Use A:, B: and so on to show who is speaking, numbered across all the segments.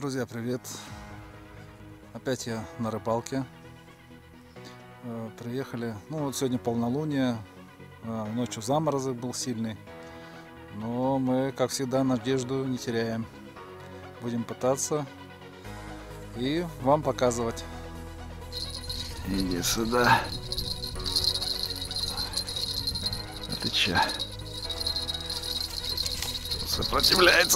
A: Друзья, привет! Опять я на рыбалке. Приехали, ну вот сегодня полнолуние, ночью заморозок был сильный, но мы, как всегда, надежду не теряем. Будем пытаться и вам показывать.
B: Иди сюда. А ты че? Сопротивляется.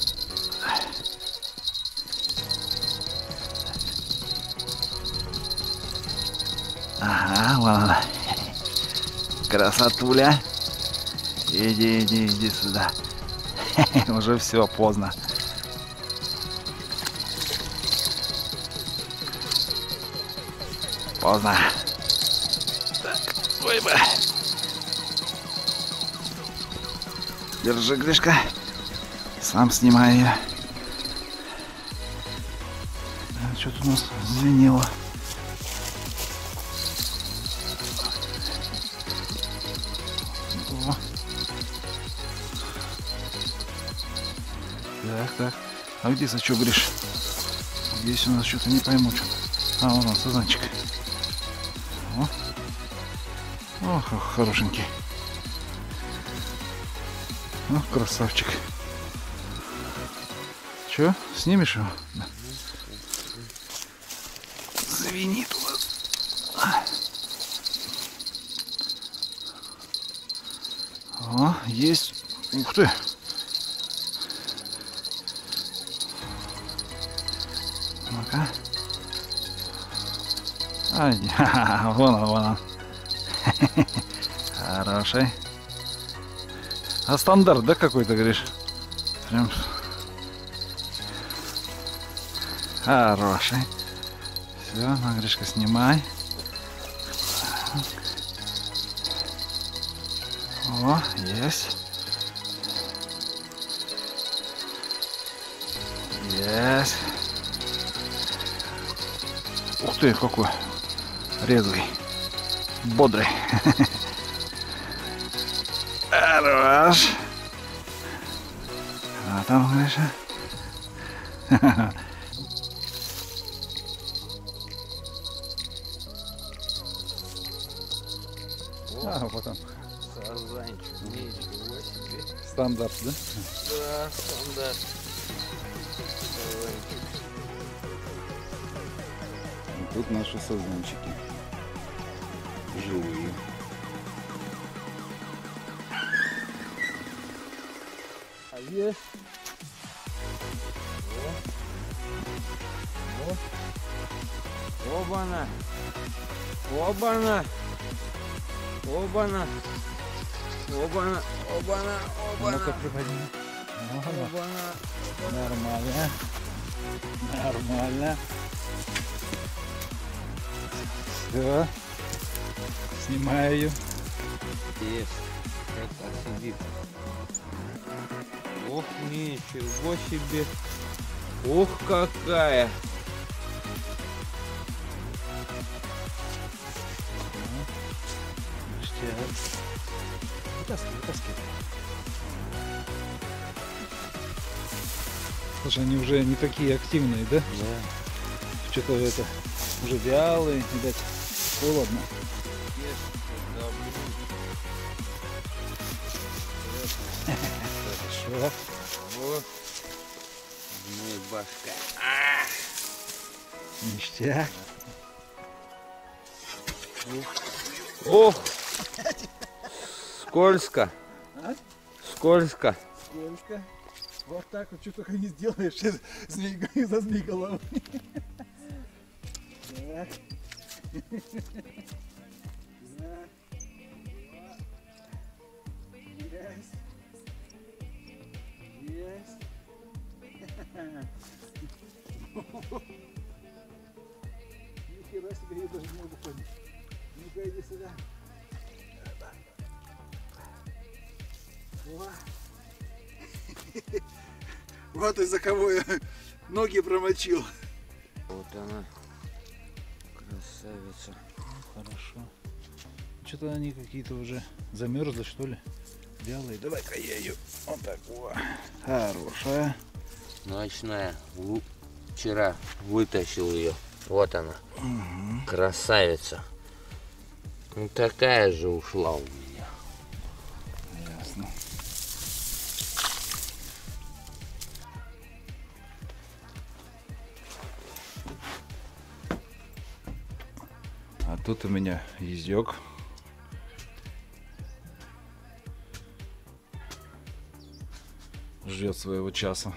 B: Ага, вон она. Красотуля. Иди сюда. Уже все, поздно. Поздно. Так, ой, бы. Держи, Гришка. Сам снимаю ее. Что-то у нас звенело. Так. А где сачок, Гриш? Здесь у нас что-то не пойму, что. А, вон он, сазанчик. Ох, хорошенький. Ох, красавчик. Че, снимешь его? Да. Звенит у нас. О, есть. Ух ты. Ну-ка. Вон он. Хороший. А стандарт, да, какой-то, говоришь? Прям хороший. Все, ну, Гришка, снимай. О, есть. Есть. Ух ты, какой резвый, бодрый. Хорош. А там, Гриша.
A: А, вот он.
C: Сазанчик, ничего себе.
A: Стандарт, да?
C: Да, стандарт. Сазанчик.
A: И тут наши сазанчики. Живые.
C: А есть? Оба-на! Оба-на! Оба-на! Оба-на! Оба-на!
A: Ну-ка,
C: Оба-на!
A: приподними.
C: Оба-на!
A: Нормально. Нормально. Все. Снимаю ее.
C: Есть. Это сидит. Ох, ничего себе. Ух, какая.
A: Вытаскивай. Слушай, они уже не такие активные, да?
C: Да.
A: Что-то это уже вялые, видать, холодно. Хорошо.
C: Вот. Ну и башка.
A: Ништяк.
C: Ох! Скользко.
A: А?
C: Скользко.
A: Сколько? Вот так вот, что только не сделаешь за змей головой. Так. Есть. Есть. Нихера себе, я даже не могу понять. Ну-ка, иди сюда. Вот из-за кого я ноги промочил.
C: Вот она. Красавица.
A: Хорошо. Что-то они какие-то уже замерзли, что ли? Вялые. Давай-ка я ее вот так. О. Хорошая.
C: Ночная. вчера вытащил ее. Вот она. Красавица. Ну такая же ушла у меня.
B: Ясно. А тут у меня ездек. Ждет своего часа.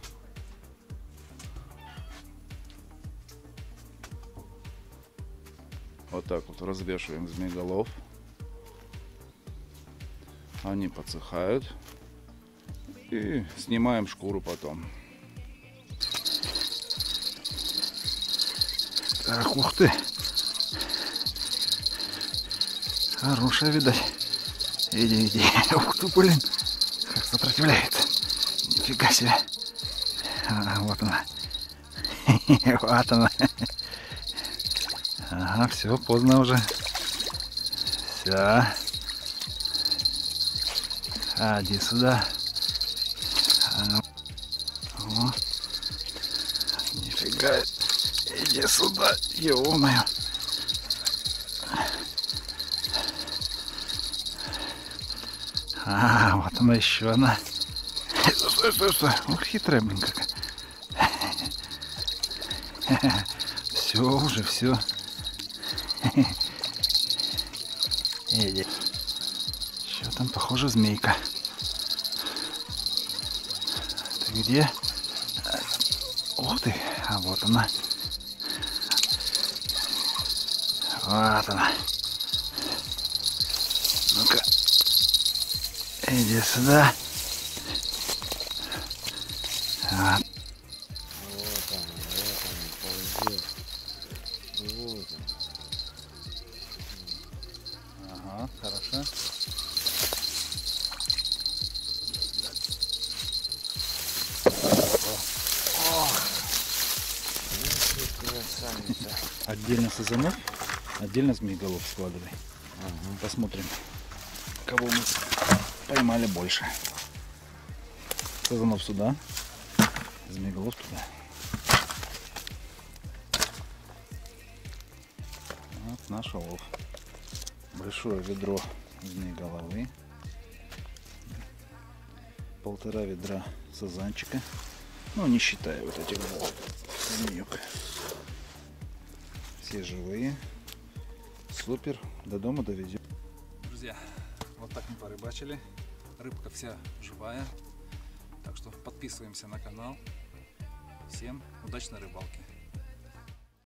B: Вот так вот развешиваем змееголов. Они подсыхают. И снимаем шкуру потом. Ах, ух ты! Хорошая, видать. Иди, иди. Ух ты, блин. Как сопротивляется. Нифига себе. Вот она. Вот она. Ага, все, поздно уже. Все. Иди сюда. О. Нифига. Иди сюда. Ё-моё. Вот она еще одна. Что? Ух, хитрая, блин, какая. Все уже, все. Иди. Что там, похоже, змейка. Ты где? Ух ты, а вот она. Вот она. Ну-ка. Иди сюда. Вот.
C: Вот он.
A: Ага, хорошо.
C: Красавица.
A: Отдельно сазанов, отдельно змееголов складывай. Посмотрим, кого мы поймали больше. Сазанов сюда, змееголов туда. Вот наш улов. Большое ведро змееголовы. 1,5 ведра сазанчика. Ну, не считая вот этих двух змеюк. Все живые. Супер. До дома довезем. Друзья, вот так мы порыбачили. Рыбка вся живая. Так что подписываемся на канал. Всем удачной рыбалки.